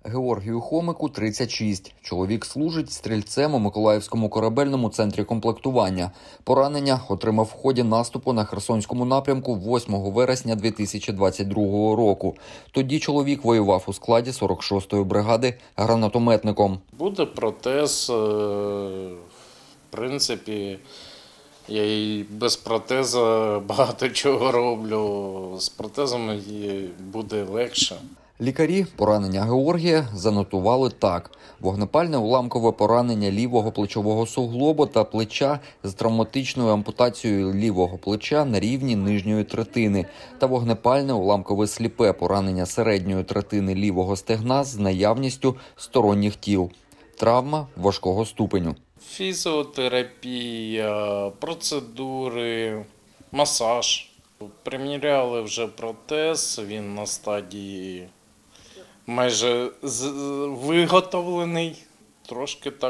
Георгію Хомику 36. Чоловік служить стрільцем у Миколаївському корабельному центрі комплектування. Поранення отримав в ході наступу на Херсонському напрямку 8 вересня 2022 року. Тоді чоловік воював у складі 46-ї бригади гранатометником. Буде протез, в принципі, я і без протеза багато чого роблю. З протезами буде легше. Лікарі поранення Георгія занотували так. Вогнепальне уламкове поранення лівого плечового суглобу та плеча з травматичною ампутацією лівого плеча на рівні нижньої третини та вогнепальне уламкове сліпе поранення середньої третини лівого стегна з наявністю сторонніх тіл. Травма важкого ступеню. Фізіотерапія, процедури, масаж. Приміряли вже протез, він на стадії майже виготовлений. Трошки так,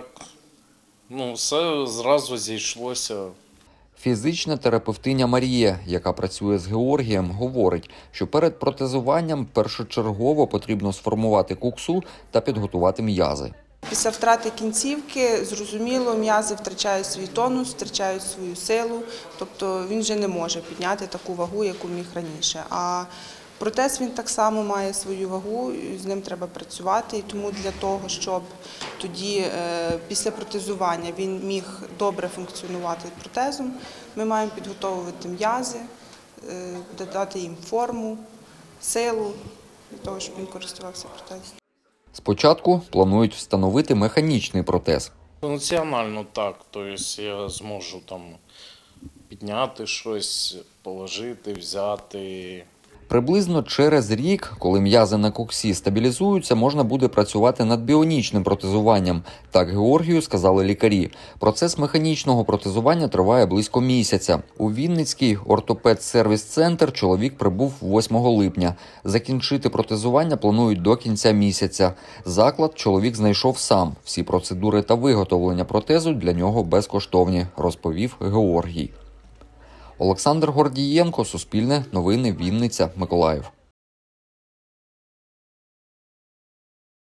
все зразу зійшлося. Фізична терапевтиня Марія, яка працює з Георгієм, говорить, що перед протезуванням першочергово потрібно сформувати куксу та підготувати м'язи. Після втрати кінцівки, зрозуміло, м'язи втрачають свій тонус, втрачають свою силу, тобто він вже не може підняти таку вагу, яку міг раніше. А протез він так само має свою вагу, з ним треба працювати, і тому для того, щоб тоді після протезування він міг добре функціонувати протезом, ми маємо підготовувати м'язи, додати їм форму, силу, для того, щоб він користувався протезом. Спочатку планують встановити механічний протез. Функціонально так, тобто я зможу підняти щось, положити, взяти. Приблизно через рік, коли м'язи на коксі стабілізуються, можна буде працювати над біонічним протезуванням. Так Георгію сказали лікарі. Процес механічного протезування триває близько місяця. У Вінницький ортопед-сервіс-центр чоловік прибув 8 липня. Закінчити протезування планують до кінця місяця. Заклад чоловік знайшов сам. Всі процедури та виготовлення протезу для нього безкоштовні, розповів Георгій. Олександр Гордієнко, Суспільне новини, Вінниця, Миколаїв.